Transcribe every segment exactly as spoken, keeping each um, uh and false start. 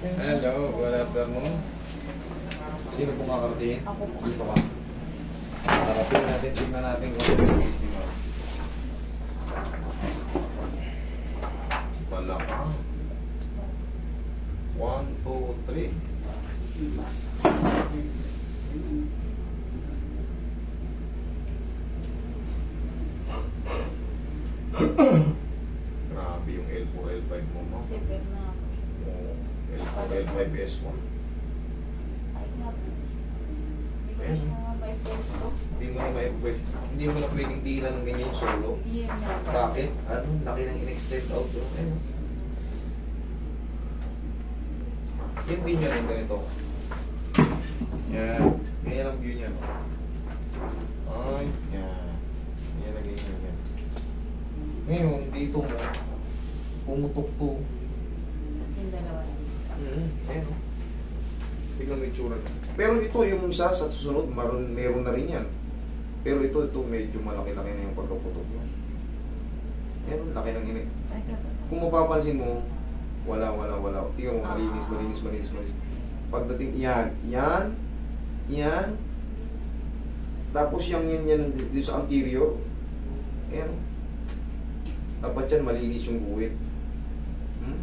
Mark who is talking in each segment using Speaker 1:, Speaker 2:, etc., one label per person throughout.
Speaker 1: Hello, good afternoon. Sino pong kakarating?
Speaker 2: Ako po.
Speaker 1: Dito ka. Kakarating natin, tignan natin kung ano yung tasting mo. Wala ka. One, two, three. Grabe yung L four, L five mo mo.
Speaker 2: Sipin na ako.
Speaker 1: Oo, L four, L five, S one.
Speaker 2: Ay, nga po. Hindi ko
Speaker 1: Ayan.
Speaker 2: siya nga may pesto.
Speaker 1: Hindi mo na may hindi mo na pwedeng diinan ng ganyan yung solo.
Speaker 2: Yun nga po.
Speaker 1: Bakit? Ano? Laki ng in-extend out yun. Ayun. Yan din yan ang ganito. Yan. Ganyan ang view niya. Ay, yan. Yan ang ganyan yan. Ngayon, dito mo, pumutok to.
Speaker 2: Yung dalawa na.
Speaker 1: Mm-hmm. Ayun. Tignan mo yung tsura niya. Pero ito, yung isa sa susunod, maroon, meron na rin yan. Pero ito, ito, medyo malaki-laki na yung pagkaputok niya. Meron, laki ng init.
Speaker 2: Ay, gato.
Speaker 1: Kung mapapansin mo, wala, wala, wala. Tingnan mo, malinis, malinis, malinis, malinis. Pagdating, yan, yan, yan. Tapos yung yan, yan, dito sa anterior. Ayan. Dapat yan, malinis yung guhit. Hmm?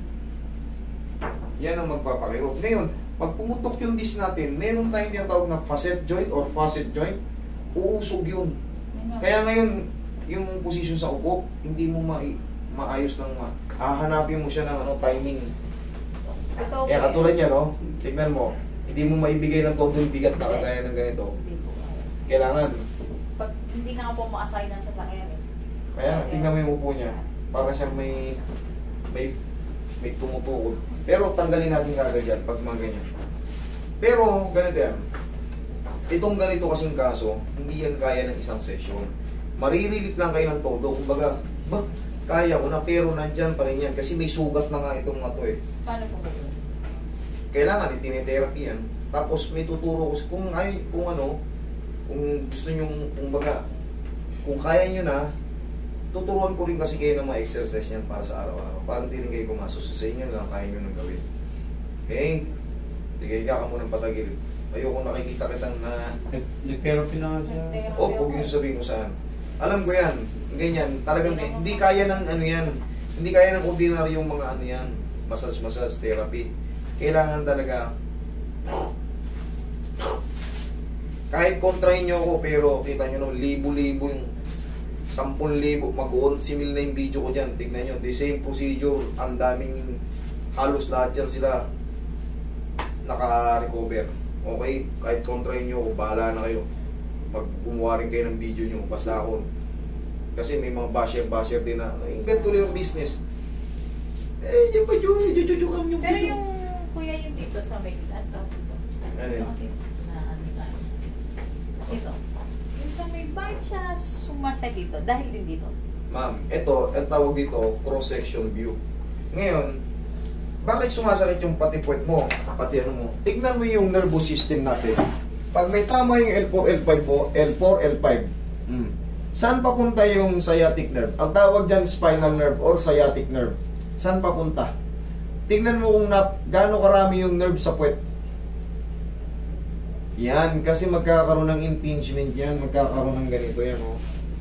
Speaker 1: Yan ang magpapakirot. Ngayon, pag pumutok yung disc natin, meron tayong tinatawag na facet joint or facet joint, uusog yun. Kaya ngayon, yung position sa upo, hindi mo ma maayos ng ma hahanapin mo siya ng ano, timing.
Speaker 2: Ito,
Speaker 1: Kaya katulad niya, no? Tignan mo, hindi mo maibigay ng todo yung bigat na kagaya ng ganito.
Speaker 2: Hindi po.
Speaker 1: Kailangan.
Speaker 2: Pag hindi nga po ma-assign ng sasakyan eh.
Speaker 1: Kaya tingnan mo yung upo niya. Para siyang may may may tumutukod. Pero tanggalin natin kagad yan pag mga ganyan. Pero ganito yan. Itong ganito kasing kaso, hindi yan kaya ng isang session. Marirelip lang kayo ng todo. Kumbaga, ba, kaya ko na pero nandyan pa rin yan. Kasi may sugat na nga itong mga to eh.
Speaker 2: Paano po ba yun?
Speaker 1: Kailangan itinetherapy yan. Tapos may tuturo ko kung ay kung ano, kung gusto niyo kung baga kung kaya niyo na, tuturuan ko rin kasi kayo ng mga exercise niyan para sa araw-araw. Para hindi rin kayo kumasos sa inyo lang kaya niyo nang gawin. Okay? Sige, higa ka muna ng patagilid. Ayoko nakikita kitang na
Speaker 3: Nag-therapy na nga siya.
Speaker 1: oh, huwag yung sabihin ko saan. Alam ko yan. Ganyan. Talagang hindi kaya ng ano yan. Hindi kaya ng ordinaryong mga ano yan. Massage-massage therapy. Kailangan talaga kahit kontrahin nyo ako pero kita nyo no, libo-libo yung sampung libo, mag-onsi mil na yung video ko dyan. Tignan nyo, the same procedure. Ang daming halos lahat yan sila naka-recover. Okay? Kahit kontrahin nyo ako, bahala na kayo. Mag-gumawa rin kayo ng video nyo. Basta ako. Kasi may mga basher-basher din na, yung ganito lang ang business. Eh, yung ba yung jujujukan yung
Speaker 2: Pero
Speaker 1: video.
Speaker 2: yung kuya yung dito sa may ano dito.
Speaker 1: Ano yun?
Speaker 2: Kasi na ano sa dito. Yung sa may bakit siya sumasay dito? Dahil din dito.
Speaker 1: Ma'am, ito, ang tawag dito, cross-section view. Ngayon, bakit sumasakit yung pati puwet mo, pati ano mo? Tignan mo yung nervous system natin. Pag may tama yung L four, L five po, L four, L five. Hmm. Saan papunta yung sciatic nerve? Ang tawag dyan spinal nerve or sciatic nerve. Saan papunta? Tignan mo kung na, gaano karami yung nerve sa puwet. Yan, kasi magkakaroon ng impingement yan, magkakaroon ng ganito yan, oh.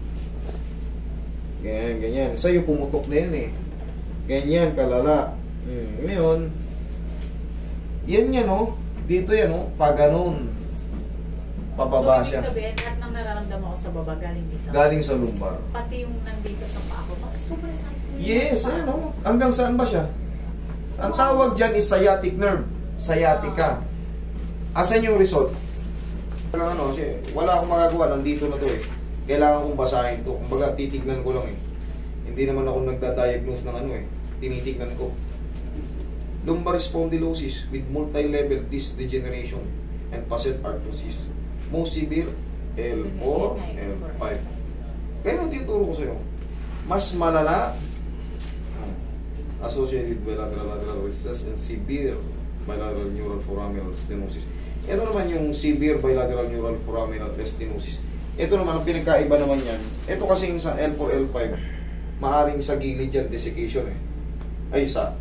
Speaker 1: Ganyan, ganyan. Sa'yo pumutok na yan, eh. Ganyan, kalala. Hmm, ngayon, yan yan, oh. Dito yan, oh. Pag ganun. Pababa
Speaker 2: so,
Speaker 1: siya.
Speaker 2: So, ibig sabihin, lahat ng nararamdaman ko sa baba galing dito.
Speaker 1: Galing sa lumbar.
Speaker 2: Pati yung nandito sa paa ko. Sobrang sakit.
Speaker 1: Yes, ano? Hanggang saan ba siya? Ang tawag dyan is sciatic nerve. Sciatica. Asan yung result? Ano, wala akong magagawa. Nandito na to eh. Kailangan kong basahin to. Kumbaga, titignan ko lang eh. Hindi naman ako nagda-diagnose ng ano eh. Tinitignan ko. Lumbar spondylosis with multi-level disc degeneration and facet arthrosis. Most severe, L four, L five. Kaya nang tinuturo ko sa'yo. Mas malala, associated bilateral lateral resistance and severe bilateral neural foraminal stenosis. Ito naman yung severe bilateral neural foraminal stenosis. Ito naman, ang pinagkaiba naman yan. Ito kasi sa L four, L five, maaring sa gilid yan, desiccation eh. Ay, sa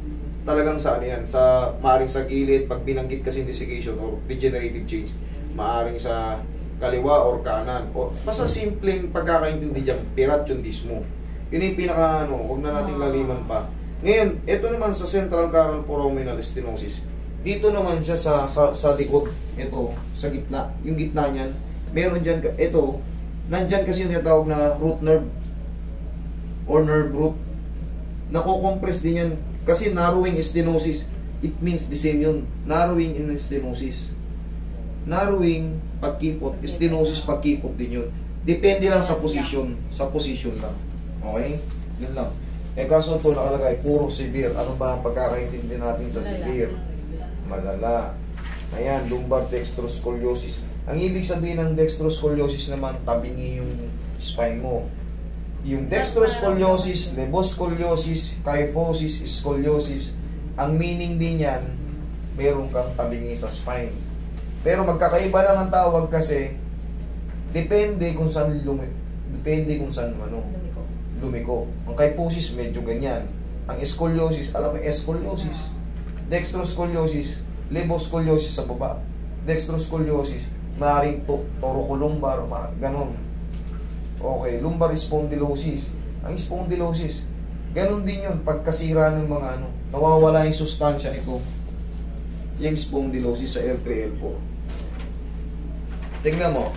Speaker 1: talagang sa ano yan, sa maaring sa gilid, pag binanggit kasi desiccation or degenerative change, maaring sa kaliwa or kanan. O basta simpleng pagkakaintindi dyan, pirathyondismo. Yun yung pinaka ano, huwag na natin laliman pa. Ngayon, ito naman sa central caral foraminal stenosis. Dito naman siya sa sa, sa likod, ito, sa gitna, yung gitna niyan. Meron diyan ito, nandiyan kasi yung tinatawag na root nerve or nerve root. Nako-compress din yan kasi narrowing stenosis. It means the same yun. Narrowing in stenosis. Narrowing pagkipot, stenosis pagkipot din yun. Depende lang sa position, sa position lang. Okay? Yun lang. Eh kaso ito nakalagay, puro severe. Ano ba ang pagkakaintindi natin sa severe? Malala. Ayan, lumbar dextroscoliosis. Ang ibig sabihin ng dextroscoliosis naman, tabingi yung spine mo. Yung dextroscoliosis, levoscoliosis, kyphosis, scoliosis, ang meaning din yan, meron kang tabingi sa spine. Pero magkakaiba lang ang tawag kasi, depende kung saan lumi, depende kung saan ano,
Speaker 2: Lumiko.
Speaker 1: lumiko. Ang kyphosis medyo ganyan. Ang scoliosis, alam mo, scoliosis. Dextroscoliosis, levoscoliosis sa baba. Dextroscoliosis, maaaring to thoracolumbar, ganon. Okay, lumbar spondylosis. Ang spondylosis, ganon din yun, pagkasira ng mga ano, nawawala yung sustansya nito. Yung spondylosis sa L three L four. Tingnan mo.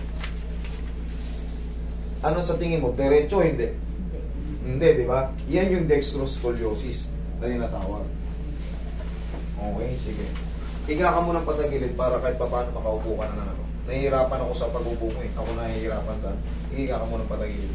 Speaker 1: Ano sa tingin mo? Diretso, hindi? Hindi, di ba? Yan yung dextroscoliosis na tinatawag. Okay, sige. Higa ka muna patagilid para kahit pa paano makaupo ka na ng ano. Nahihirapan ako sa pag-upo mo eh. Ako nahihirapan sa... Higa ka muna patagilid.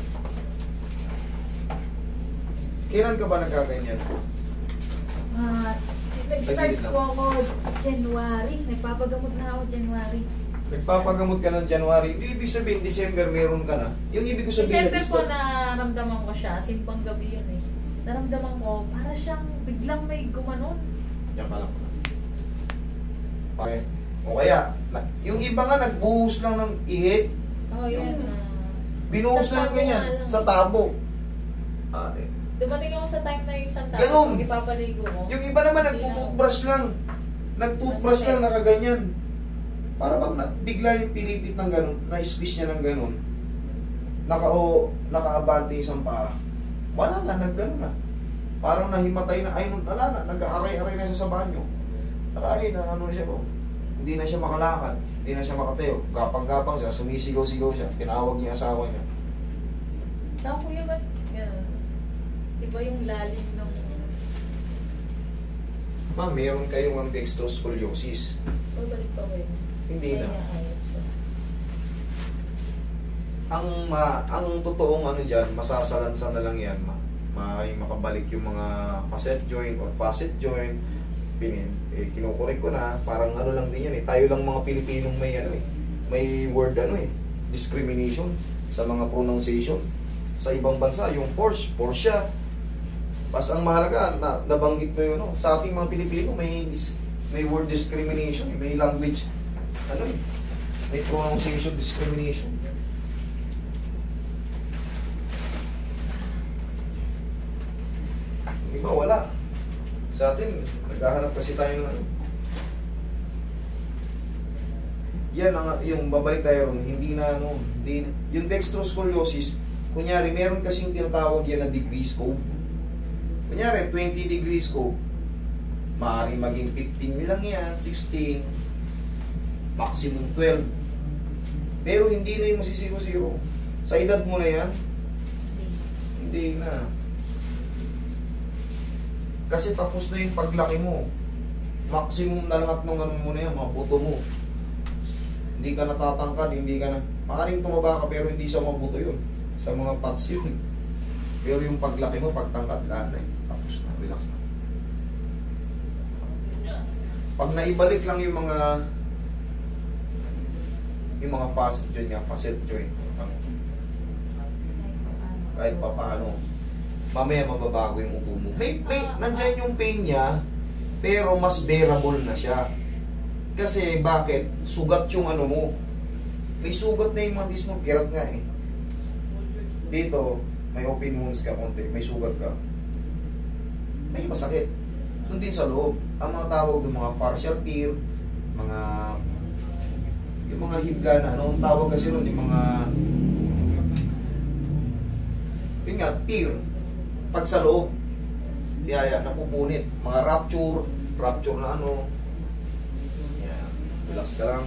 Speaker 1: Kailan ka ba nagkaganyan?
Speaker 4: Ah, nag-start po ako January. Nagpapagamot na ako January.
Speaker 1: Nagpapagamot ka ng January. Hindi ibig sabihin, December meron ka na. Yung ibig ko sabihin...
Speaker 4: December po
Speaker 1: nag-start-
Speaker 4: naramdaman ko siya. Simpang gabi yun eh. Naramdaman ko, para siyang biglang may gumanon.
Speaker 1: Yan ka lang. Okay. O kaya, na- yung iba nga nagbuhos lang ng ihi.
Speaker 4: Oh, yan.
Speaker 1: Yung-
Speaker 4: ah.
Speaker 1: Binuhos
Speaker 4: Sa
Speaker 1: na ng
Speaker 4: tabo
Speaker 1: ganyan.
Speaker 4: nga lang.
Speaker 1: Sa tabo. Ah, eh.
Speaker 4: Dumating ako sa time na yung isang tao.
Speaker 1: Ganun.
Speaker 4: Ipapaligo ko.
Speaker 1: Yung iba naman nagtutoothbrush lang. Nagtoothbrush lang, nakaganyan. Para bang na, bigla yung pinipit ng ganun, na-squeeze niya ng ganun. Naka, o, nakaabante isang paa. Wala na, nagganon na. Parang nahimatay na, ay, wala na, nag-aaray-aray na siya sa banyo. Aray na, ano siya po. Hindi na siya makalakad, hindi na siya makatayo. Gapang-gapang siya, sumisigaw-sigaw siya. Tinawag niya asawa niya.
Speaker 4: Saan kuya ba't ganun? Diba yung lalim ng...
Speaker 1: Ma'am, meron kayong ang dextroscoliosis.
Speaker 4: Babalik pa ba yun?
Speaker 1: Hindi na.
Speaker 4: Kaya ayos pa.
Speaker 1: Ang ma, ang totoong ano diyan, masasalansan na lang 'yan, ma. Maaaring makabalik yung mga facet joint or facet joint. Pinin, eh, kinukorek ko na, parang ano lang din yan eh. Tayo lang mga Pilipinong may ano eh, may word ano eh, discrimination sa mga pronunciation. Sa ibang bansa, yung force, force siya. Pas ang mahalaga, na, nabanggit mo yung ano, sa ating mga Pilipino, may dis, may word discrimination, may language, ano eh, may pronunciation discrimination. Iba, wala. Sa atin, naghahanap kasi tayo ng ano. Yan ang, yung babalik tayo ron, hindi na ano, hindi na, yung dextroscoliosis, kunyari, meron kasing tinatawag yan na degree scope. Kunyari, twenty degree scope, maaaring maging fifteen lang yan, sixteen, maximum twelve. Pero hindi na yung masisiro-siro. Sa edad mo na yan, hindi na. Kasi tapos na yung paglaki mo. Maximum na lahat ng ano mo na yan, mga buto mo. Hindi ka natatangkad, hindi ka na... Maaaring tumaba ka pero hindi sa mga buto yun. Sa mga parts yun. Pero yung paglaki mo, pagtangkad, lahat na eh. Tapos na, relax na. Pag naibalik lang yung mga... yung mga facet joint niya, facet joint. Kahit pa paano. Mamaya mababago yung upo mo. May, may, nandyan yung pain niya, pero mas bearable na siya. Kasi, bakit? Sugat yung ano mo. May sugat na yung mga disc mo, kirat nga eh. Dito, may open wounds ka konti, may sugat ka. May masakit. Doon din sa loob. Ang mga tawag ng mga partial tear, mga yung mga hibla na, ano ang tawag kasi nun, yung mga yun nga, tear. Pag sa loob, yaya, napupunit. Mga rupture, rupture na ano. Yan, relax ka lang.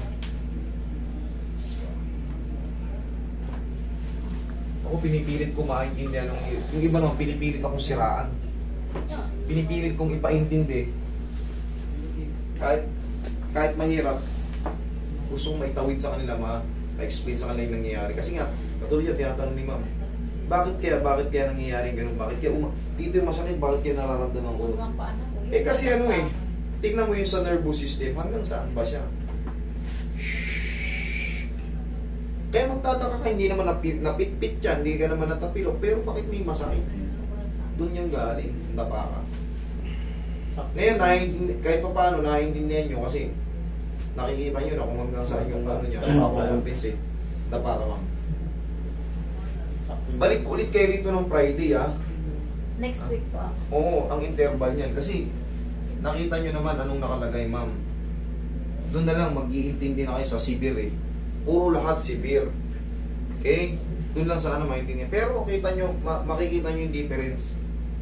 Speaker 1: Ako pinipilit ko maintindihan ng yung iba naman pinipilit akong siraan. Pinipilit kong ipaintindi. Kahit kahit mahirap, gusto kong maitawid sa kanila, ma- ma-explain sa kanila yung nangyayari. Kasi nga, katulad yan, tinatanong ni ma'am, bakit kaya, bakit kaya nangyayari ganun? Bakit kaya, uma- dito yung masakit, bakit kaya nararamdaman ko? Eh kasi ano eh, tignan mo yung sa nervous system, hanggang saan ba siya? Kaya magtataka ka, hindi naman napit, napitpit yan, hindi ka naman natapilok, pero bakit may masakit? Doon yung galing, tapa ka. Ngayon, naiintindihan, kahit pa paano, naiintindihan nyo kasi nakikita nyo na kung hanggang saan yung ano niya, makakompensate, tapa ka ma'am. Balik ulit kayo rito ng Friday ah.
Speaker 4: Next week po ako.
Speaker 1: Oo, ang interval niyan, kasi nakita nyo naman anong nakalagay ma'am. Doon na lang mag-iintindi na kayo sa severe eh. Puro lahat severe. Okay? Doon lang sa ano maintindihan. Pero kita nyo, ma- makikita nyo yung difference.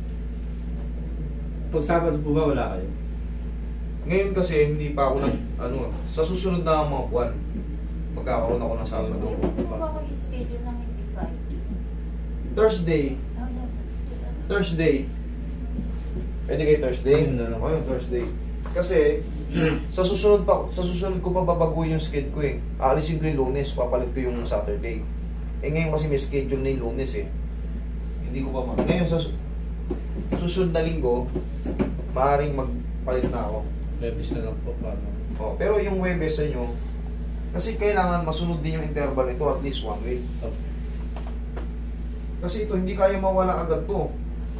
Speaker 3: Pag Sabado po ba wala kayo?
Speaker 1: Ngayon kasi hindi pa ako nag, ano, sa susunod na mga buwan, magkakaroon ako ng Sabado.
Speaker 4: Kung ba ko i-schedule ng hindi Friday?
Speaker 1: Thursday,
Speaker 4: Ah, no, Thursday.
Speaker 1: Thursday. Pwede kayo Thursday?
Speaker 3: Ayun na lang.
Speaker 1: O yung Thursday. Kasi, sa susunod pa, sa susunod ko pa babaguhin yung schedule ko eh. Aalisin ko yung Lunes, papalit ko yung Saturday. Eh ngayon kasi may schedule na yung Lunes eh. Hindi ko pa ma... Ngayon sa su- susunod na linggo, maaaring magpalit na ako.
Speaker 3: Levis na lang po para.
Speaker 1: Oh, pero yung Webes sa inyo, kasi kailangan masunod din yung interval nito at least one week. Kasi ito, hindi kaya mawala agad to.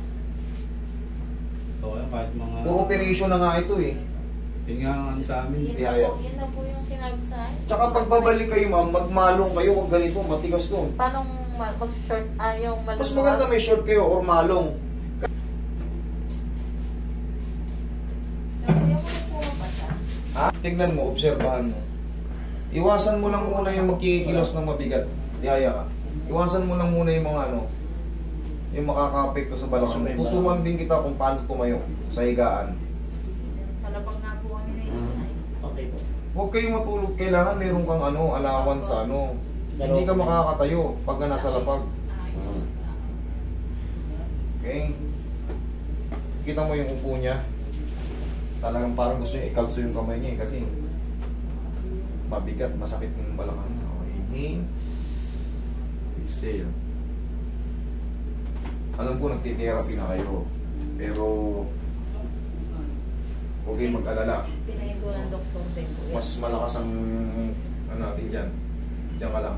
Speaker 3: Okay, kahit mga...
Speaker 1: Puro operation na nga ito eh.
Speaker 3: Yun nga ang ano sa amin.
Speaker 4: Yun
Speaker 1: Yeah,
Speaker 4: na
Speaker 1: yeah.
Speaker 4: po, yun na po yung sinabi sa akin.
Speaker 1: Tsaka pagbabalik kayo ma'am, magmalong kayo, huwag ganito, matigas to.
Speaker 4: Paano ma- mag-short, ah, yung maluluwag?
Speaker 1: Mas maganda may short kayo or malong.
Speaker 4: Yung yung mga pa siya.
Speaker 1: Ha? Tignan mo, obserbahan mo. Iwasan mo lang muna yung magkikilos ng mabigat. Diyaya ka. Iwasan mo lang muna yung mga ano, yung makaka-apekto sa balakang mo. Tuturuan din kita kung paano tumayo sa higaan.
Speaker 4: Sa labag nga po kami na yun.
Speaker 3: Okay po.
Speaker 1: Huwag kayong matulog. Kailangan meron kang ano, alawan sa ano. Hindi ka makakatayo pag nasa lapag.
Speaker 4: Ayos.
Speaker 1: Okay? Kita mo yung upo niya. Talagang parang gusto niya ikalso yung kamay niya eh, kasi mabigat, masakit yung balakang niya. Okay, inhale. Exhale. Alam ko nagtitherapy na kayo, pero huwag kayong mag-alala.
Speaker 4: Pinayin ko ng doktor din po.
Speaker 1: Mas malakas ang ano natin dyan. Diyan ka lang.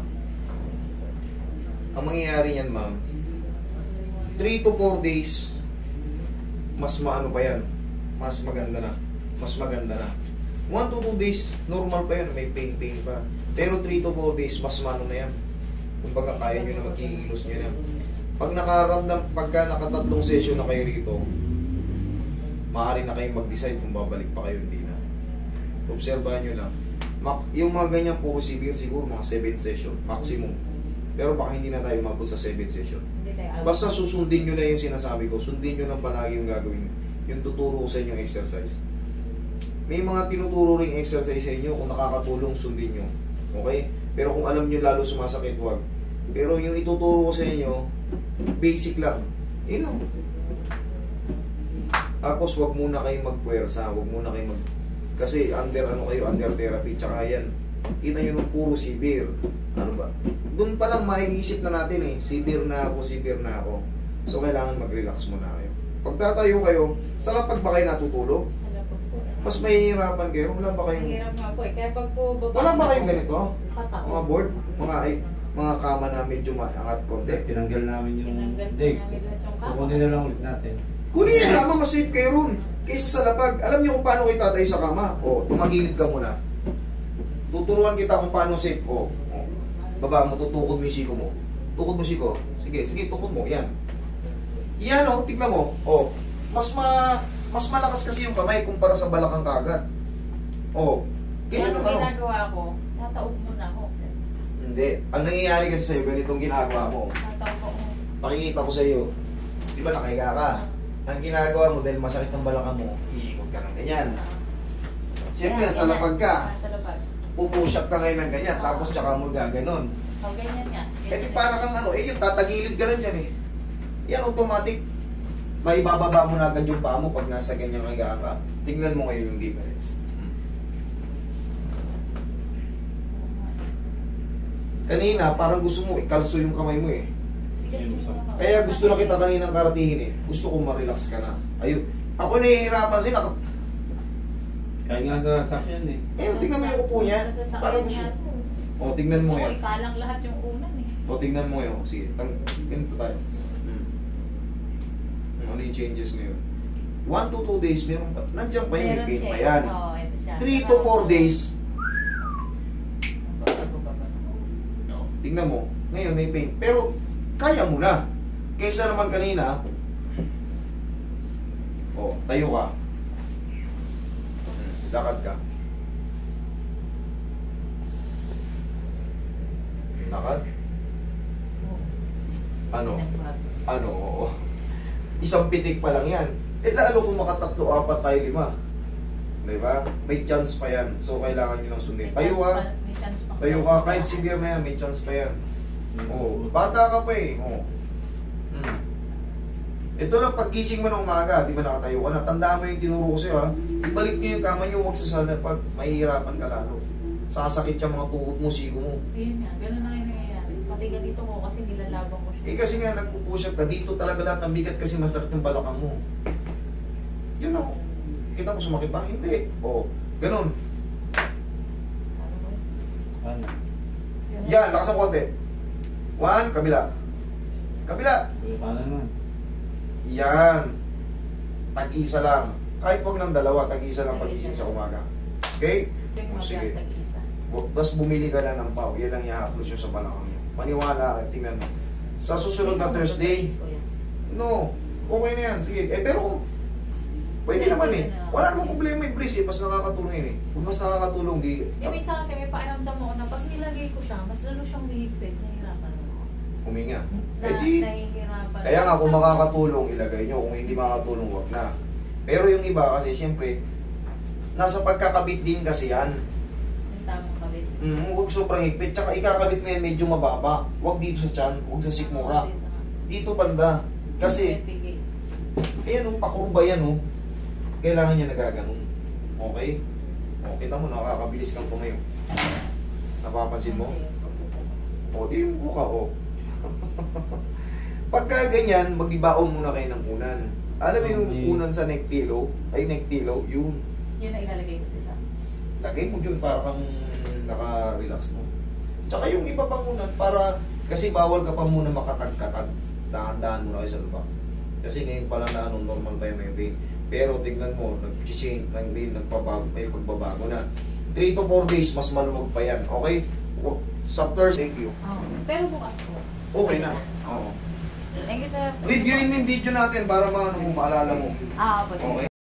Speaker 1: Ang mangyayari yan, ma'am, three to four days, mas maano pa yan. Mas maganda na. Mas maganda na. one to two days, normal pa yan. May pain-pain pa. Pero three to four days, mas maano na yan. Kumbaga, kaya nyo na magkikilos nyo na. Pag nakaramdam, pagka nakatatlong session na kayo rito, maaari na kayong mag-decide kung babalik pa kayo, hindi na. Obserbahan nyo lang. Ma- yung mga ganyan puro severe, siguro mga seven session, maximum. Pero baka hindi na tayo umabot sa seven session.
Speaker 4: Hindi tayo
Speaker 1: Basta susundin nyo na yung sinasabi ko, sundin nyo lang palagi yung gagawin, yung tuturo ko sa inyong exercise. May mga tinuturo ring exercise sa inyo, kung nakakatulong, sundin nyo. Okay? Pero kung alam nyo lalo sumasakit, wag. Pero yung ituturo ko sa inyo, basic lang. Yun lang. Tapos wag muna kayong magpuwersa, wag muna kayong mag... Kasi under ano kayo, under therapy, tsaka yan. Kita nyo nung puro severe. Ano ba? Doon pa lang maiisip na natin eh, severe na ako, severe na ako. So kailangan mag-relax muna kayo. Pagtatayo kayo, sa lapag ba kayo natutulog?
Speaker 4: Sa labag po.
Speaker 1: Mas mahihirapan kayo, wala ba kayong...
Speaker 4: Mahirap nga po eh. Kaya pag po baba
Speaker 1: Wala ba
Speaker 4: na
Speaker 1: kayong
Speaker 4: po,
Speaker 1: ganito?
Speaker 4: patao.
Speaker 1: Mga board? Mga ay, mga kama na medyo maangat konti?
Speaker 3: Tinanggal namin yung
Speaker 4: Tinanggal po
Speaker 3: dig.
Speaker 4: namin lahat yung kama.
Speaker 3: Kukunin na lang ulit natin.
Speaker 1: Kunin yung kama, mas safe kayo ron. Kaysa sa lapag. Alam niyo kung paano kayo tatay sa kama? O, tumagilid ka muna. Tuturuan kita kung paano safe. O, o. Baba mo, tutukod mo yung siko mo. Tukod mo siko. Sige, sige, tukod mo. Yan. Yan o, tignan mo. O, mas ma Mas malakas kasi yung kamay kumpara sa balakang kagat. Oh.
Speaker 2: Kaya
Speaker 1: Ganyan
Speaker 2: anong
Speaker 1: ang ano.
Speaker 2: ginagawa ko, tataob muna ako. Sir.
Speaker 1: Hindi. Ang nangyayari kasi sa'yo, ganitong ginagawa mo.
Speaker 2: Tataob ako.
Speaker 1: Pakikita ko sa'yo. Di ba nakahiga ka? Ang ginagawa mo dahil masakit ang balakang mo, iikot ka ng ganyan. Siyempre,
Speaker 2: Kaya,
Speaker 1: nasa
Speaker 2: ganyan.
Speaker 1: lapag ka.
Speaker 2: Nasa lapag.
Speaker 1: Pupush up ka ngayon ng ganyan,
Speaker 2: Oo.
Speaker 1: tapos tsaka mo gaganon.
Speaker 2: O, ganyan nga.
Speaker 1: Eh di para kang ano, eh yung tatagilid ka lang dyan eh. Yan automatic. May bababa mo na agad yung paa mo pag nasa ganyang higaan ka. Tignan mo ngayon yung difference. Kanina, parang gusto mo ikalso yung kamay mo eh.
Speaker 2: Bigas din mo ako.
Speaker 1: Kaya gusto na kita kaninang karatihin eh. Gusto ko ma-relax ka na. Ayun. Ako nahihirapan sila.
Speaker 3: Kaya nga sa sakyan eh.
Speaker 1: Eh, tingnan mo yung upo niya. Parang gusto. O, tignan mo
Speaker 2: Gusto ko
Speaker 1: ngayon.
Speaker 2: ikalang lahat yung unan eh.
Speaker 1: O, tignan mo ngayon. Sige, tang ganito tayo. Hmm. Hmm, Ano yung changes ngayon? one to two days, meron pa. Nandiyan pa yung may
Speaker 2: Meron
Speaker 1: pain
Speaker 2: siya
Speaker 1: pa
Speaker 2: eh.
Speaker 1: yan.
Speaker 2: Oo, ito siya.
Speaker 1: three to four days,
Speaker 2: Bago-bago.
Speaker 1: tingnan mo. Ngayon may pain. Pero, kaya mo na. Kaysa naman kanina, o, tayo ka. Hmm, Lakad ka. Lakad? Ano?
Speaker 2: Pinagbago.
Speaker 1: Ano, oo. Isang pitik pa lang yan. Eh, lalo kung makatatlo, apat tayo, lima. Diba? May chance pa yan. So, kailangan nyo ng sundin.
Speaker 2: May
Speaker 1: Tayo
Speaker 2: chance
Speaker 1: ka.
Speaker 2: pa- may chance pang-
Speaker 1: Tayo ka. Kahit severe na yan, may chance pa yan. Oo. Bata ka pa eh. Oo. Hmm. Ito lang, paggising mo ng umaga, di ba nakatayo ka na, tandaan mo yung tinuro ko sa'yo ha. Ibalik nyo yung kama nyo, huwag sa sana pag mahihirapan ka lalo. Sasakit yung mga tuhod mo, siko mo.
Speaker 2: Yun nga, ganun na nga yung nangyayari. Pati ganito ko kasi nilalabang ko siya.
Speaker 1: Eh kasi nga nagpupush up ka, dito talaga lahat ng bigat kasi masakit yung balakang mo. Yun o. Kita mo sumakit ba? Hindi. Oo. Ganun.
Speaker 2: Ano ba yun?
Speaker 3: Ano?
Speaker 2: Ganun.
Speaker 1: Yan, lakas ang konti. One, kabila. Kabila.
Speaker 3: Kuya, paano naman?
Speaker 1: Yan. Tag-isa lang. Kahit wag ng dalawa, tag-isa lang pag-ising sa umaga. Okay? O,
Speaker 2: Tingnan mo
Speaker 1: sige.
Speaker 2: dyan, tag-isa.
Speaker 1: Tapos bumili ka na ng pau. Yan lang i-haplos yun sa balakang niyo. Maniwala, tingnan mo. Sa susunod na Thursday, no, okay na yan. Sige. Eh, pero kung pwede naman eh. Wala namang problema yung brace eh. Mas nakakatulong yun eh. Kung mas nakakatulong, di...
Speaker 2: Di ba isa kasi may paaramdam mo na pag nilagay ko siya, mas lalo siyang mahigpit. Nahihirapan ako.
Speaker 1: Huminga.
Speaker 2: Na,
Speaker 1: Eh di,
Speaker 2: nahihirapan.
Speaker 1: kaya nga kung makakatulong, ilagay nyo. Kung hindi makakatulong, wag na. Pero yung iba kasi, siyempre, nasa pagkakabit din kasi yan.
Speaker 2: Yung tamang kabit.
Speaker 1: Mm, huwag sobrang higpit. Tsaka ikakabit mo yan medyo mababa. Huwag dito sa tiyan, huwag sa sikmura. Dito banda. Kasi, ayan o, pakurba yan o. Kailangan niya nagaganon. Okay? O, kita mo, nakakabilis kang tumayo. Napapansin mo? O, di yung buka o. Pagka ganyan, mag-ibaon muna kayo ng unan. Alam mo yung
Speaker 3: Okay.
Speaker 1: unan sa neck pillow? Ay, neck pillow, yun.
Speaker 2: Yun na ilalagay ko dito.
Speaker 1: Lagay mo dyan para kang naka-relax mo. Tsaka yung iba pang unan, para, kasi bawal ka pa muna makatag-katag. Dahan-dahan muna kayo sa lubak. Kasi ngayon pa lang na ano, normal pa yung may pain. Pero tignan mo, nag-change, nag nagpabago, may pagbabago na. three to four days, mas maluwag pa yan. Okay? Sa Thursday, thank you.
Speaker 2: Oh. Pero bukas po.
Speaker 1: Okay na. Oo.
Speaker 2: Thank you, sir.
Speaker 1: Reviewin mo yung video natin para maano mo, maalala mo.
Speaker 2: Ah, opo, sige.
Speaker 1: Okay?